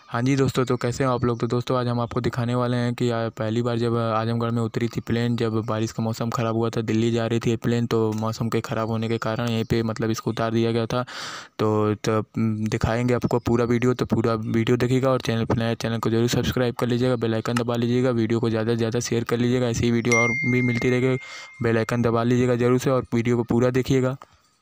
हाँ जी दोस्तों, तो कैसे हो आप लोग। तो दोस्तों आज हम आपको दिखाने वाले हैं कि पहली बार जब आजमगढ़ में उतरी थी प्लेन, जब बारिश का मौसम ख़राब हुआ था, दिल्ली जा रही थी प्लेन, तो मौसम के ख़राब होने के कारण यहीं पे मतलब इसको उतार दिया गया था। तो दिखाएंगे आपको पूरा वीडियो, तो पूरा वीडियो देखिएगा और चैनल पर नया चैनल को जरूर सब्सक्राइब कर लीजिएगा, बेल आइकन दबा लीजिएगा, वीडियो को ज़्यादा से ज़्यादा शेयर कर लीजिएगा। ऐसी ही वीडियो और भी मिलती रहेगी, बेल आइकन दबा लीजिएगा जरूर से और वीडियो को पूरा देखिएगा।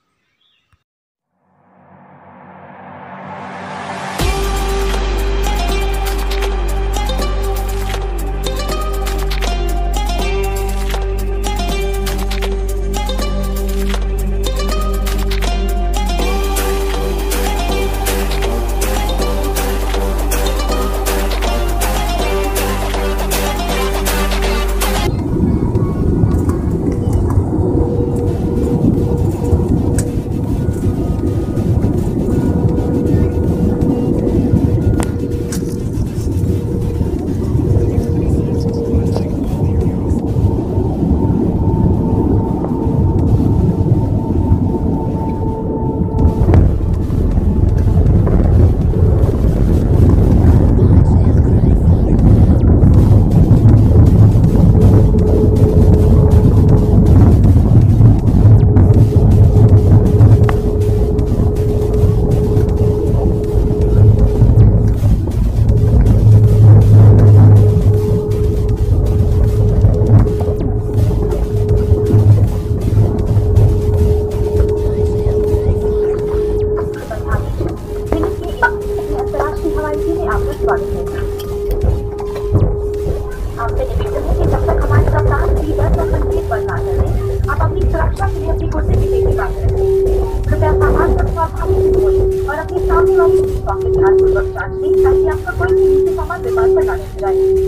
आपसे निवेदन है कि जब तक हमारे कप्तान सीधा संकेत पर ना चले, आप अपनी सुरक्षा के लिए अपनी कुर्सी की तेजी बांध रखें। कृपया सामान रखो और अपनी सामने वाली सीटों के ध्यानपूर्वक जांच लें ताकि आपका कोई कीमती सामान विमान पर ना रह जाए।